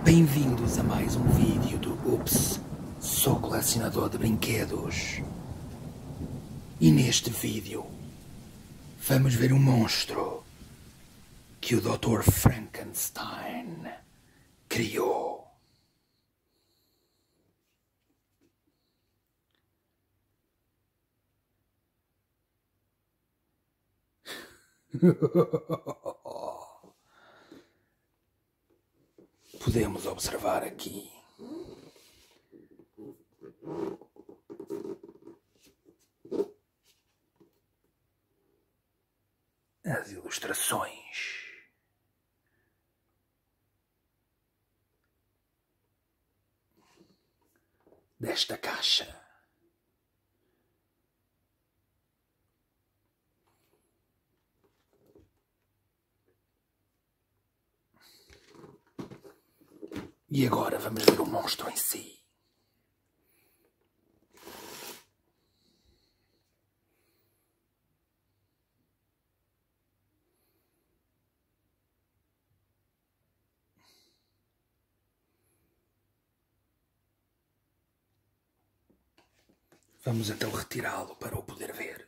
Bem-vindos a mais um vídeo do Ups, sou colecionador de brinquedos. E neste vídeo vamos ver um monstro que o Dr. Frankenstein criou. Podemos observar aqui as ilustrações desta caixa. E agora vamos ver o monstro em si. Vamos então retirá-lo para o poder ver.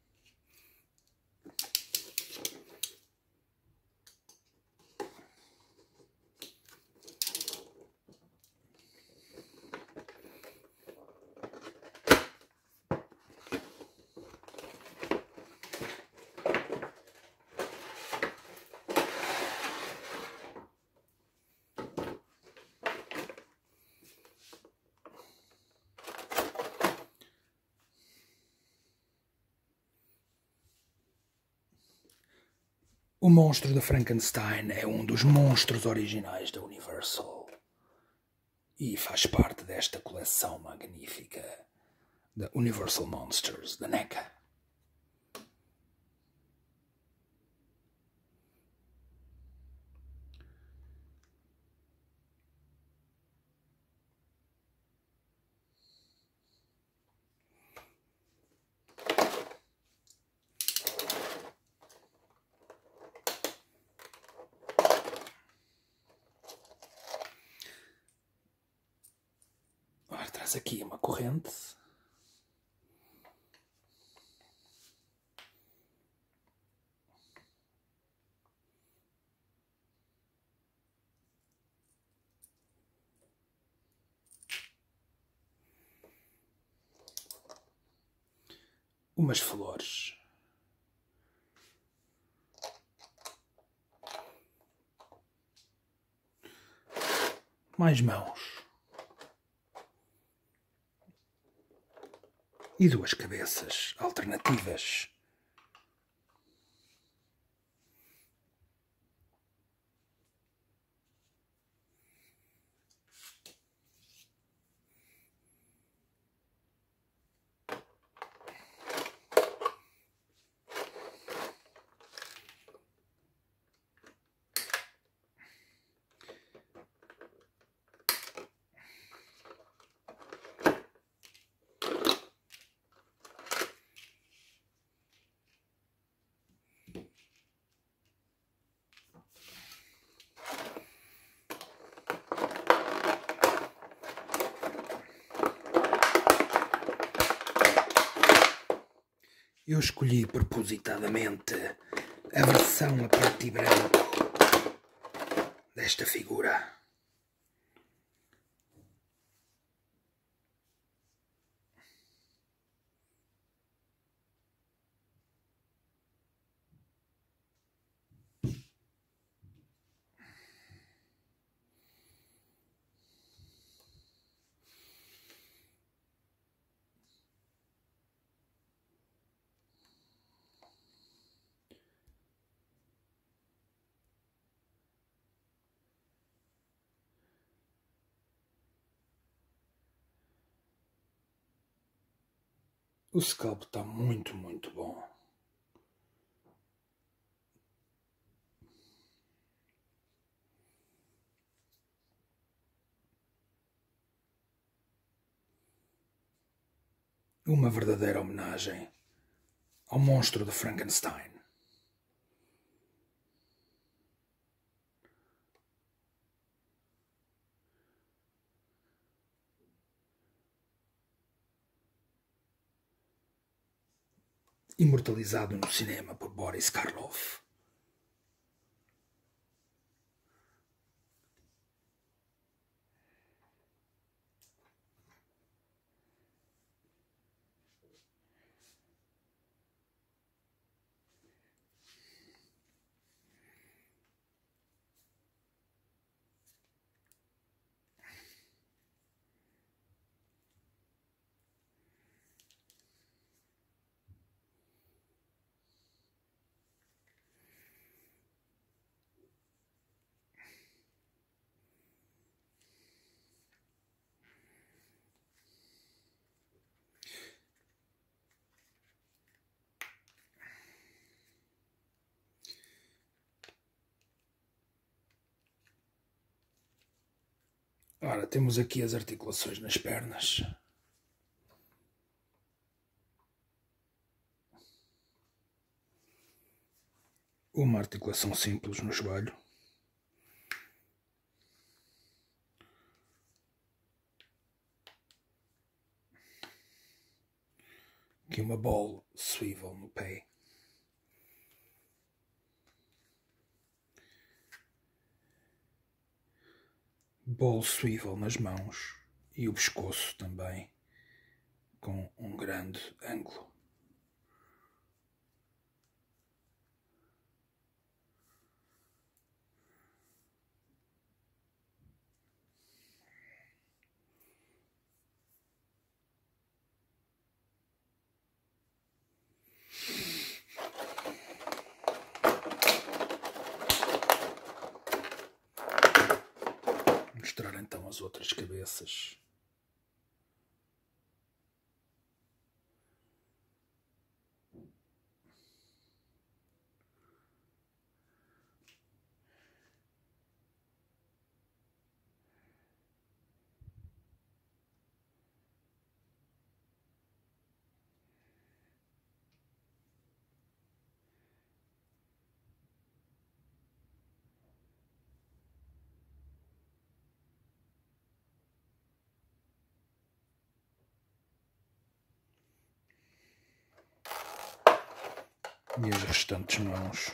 O monstro de Frankenstein é um dos monstros originais da Universal e faz parte desta coleção magnífica da Universal Monsters, da NECA. Agora traz aqui uma corrente. Umas flores. Mais mãos. E duas cabeças alternativas. Eu escolhi propositadamente a versão a preto e branco desta figura. O scalp está muito bom. Uma verdadeira homenagem ao monstro de Frankenstein. imortalizado no cinema por Boris Karloff. Ora, temos aqui as articulações nas pernas. Uma articulação simples no joelho. Aqui uma ball swivel no pé. Ball swivel nas mãos e o pescoço também com um grande ângulo. Mostrar então as outras cabeças. E as restantes mãos.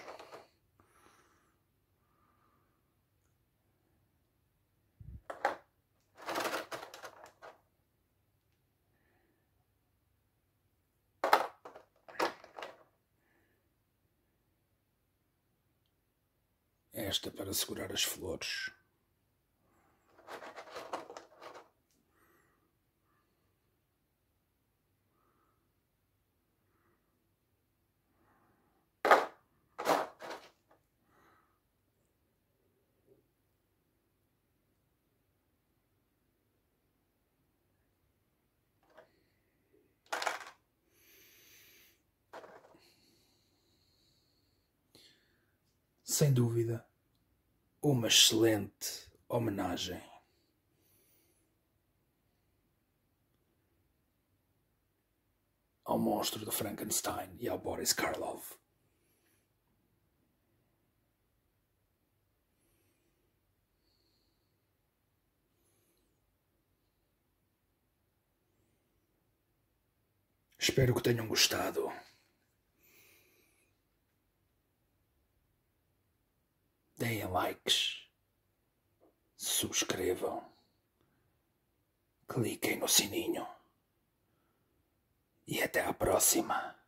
Esta para segurar as flores. Sem dúvida, uma excelente homenagem ao monstro de Frankenstein e ao Boris Karloff. Espero que tenham gostado. Deem likes, subscrevam, cliquem no sininho e até à próxima.